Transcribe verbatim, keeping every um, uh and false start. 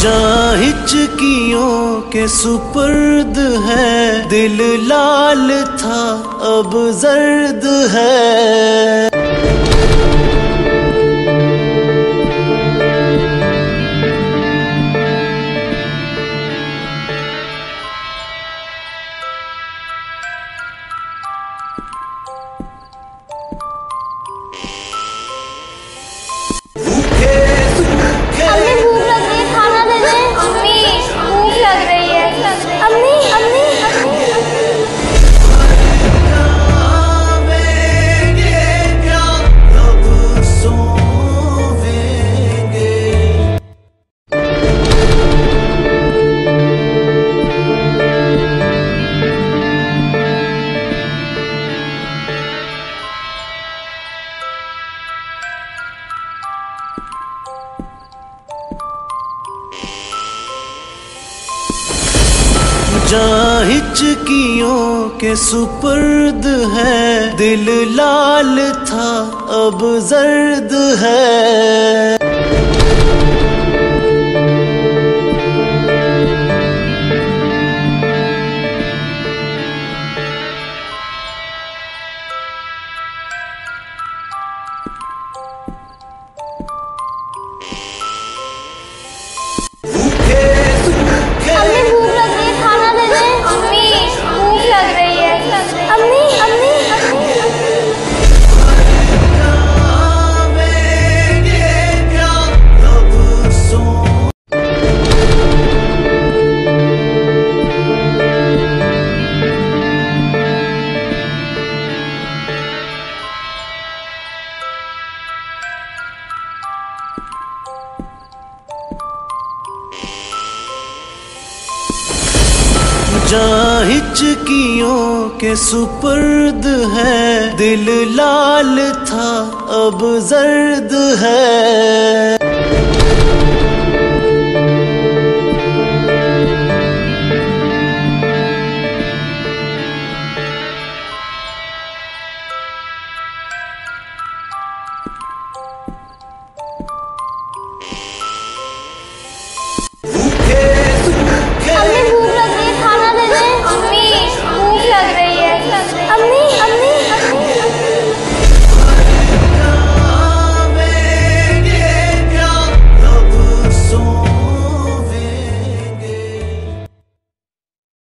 जहाँ हिचकियों के सुपुर्द है, दिल लाल था अब जर्द है। जहाँ हिचकियों के सुपुर्द है, दिल लाल था अब जर्द है। जहाँ हिचकियों के सुपुर्द है, दिल लाल था अब जर्द है।